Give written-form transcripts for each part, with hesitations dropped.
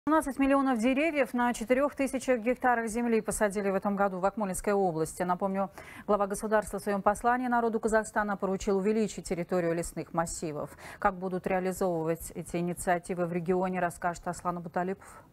17 миллионов деревьев на 4000 гектарах земли посадили в этом году в Акмолинской области. Напомню, глава государства в своем послании народу Казахстана поручил увеличить территорию лесных массивов. Как будут реализовывать эти инициативы в регионе, расскажет Аслан Абуталипов.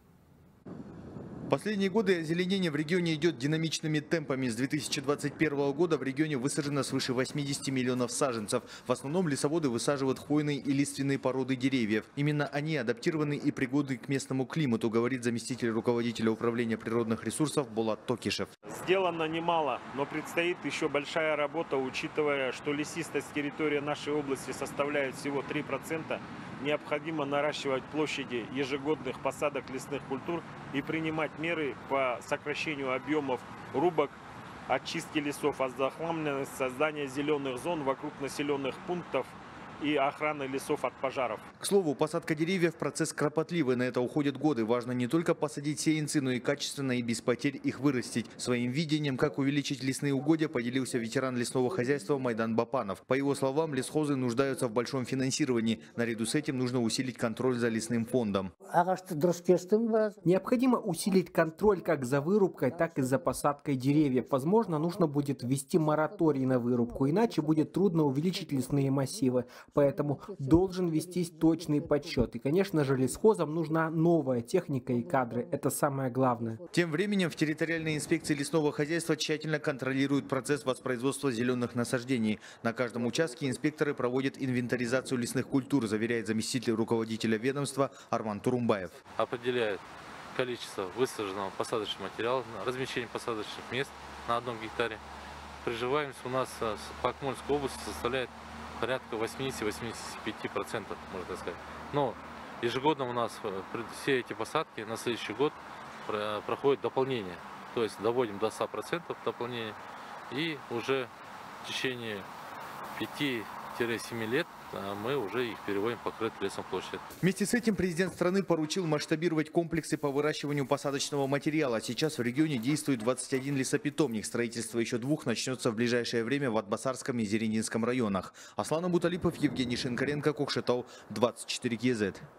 В последние годы озеленение в регионе идет динамичными темпами. С 2021 года в регионе высажено свыше 80 миллионов саженцев. В основном лесоводы высаживают хвойные и лиственные породы деревьев. Именно они адаптированы и пригодны к местному климату, говорит заместитель руководителя управления природных ресурсов Болат Токишев. Сделано немало, но предстоит еще большая работа, учитывая, что лесистость территории нашей области составляет всего 3%. Необходимо наращивать площади ежегодных посадок лесных культур и принимать меры по сокращению объемов рубок, очистки лесов от захламленности, создания зеленых зон вокруг населенных пунктов и охраны лесов от пожаров. К слову, посадка деревьев – процесс кропотливый, на это уходят годы. Важно не только посадить сеянцы, но и качественно и без потерь их вырастить. Своим видением, как увеличить лесные угодья, поделился ветеран лесного хозяйства Майдан Бапанов. По его словам, лесхозы нуждаются в большом финансировании. Наряду с этим нужно усилить контроль за лесным фондом. Необходимо усилить контроль как за вырубкой, так и за посадкой деревьев. Возможно, нужно будет ввести мораторий на вырубку, иначе будет трудно увеличить лесные массивы. Поэтому должен вестись точный подсчет. И, конечно же, лесхозам нужна новая техника и кадры. Это самое главное. Тем временем в территориальной инспекции лесного хозяйства тщательно контролируют процесс воспроизводства зеленых насаждений. На каждом участке инспекторы проводят инвентаризацию лесных культур, заверяет заместитель руководителя ведомства Арман Турумбаев. Определяют количество высаженного посадочного материала, размещение посадочных мест на 1 гектаре. Приживаемость у нас по Акмольской области составляет порядка 80-85%, можно так сказать. Но ежегодно у нас все эти посадки на следующий год проходят дополнение. То есть доводим до 100% дополнения, и уже в течение 5-7 лет мы уже их переводим в покрытую лесом площадь. Вместе с этим президент страны поручил масштабировать комплексы по выращиванию посадочного материала. Сейчас в регионе действует 21 лесопитомник. Строительство еще 2 начнется в ближайшее время в Атбасарском и Зерендинском районах. Аслан Абуталипов, Евгений Шинкаренко, Кокшетау, 24 КЗ.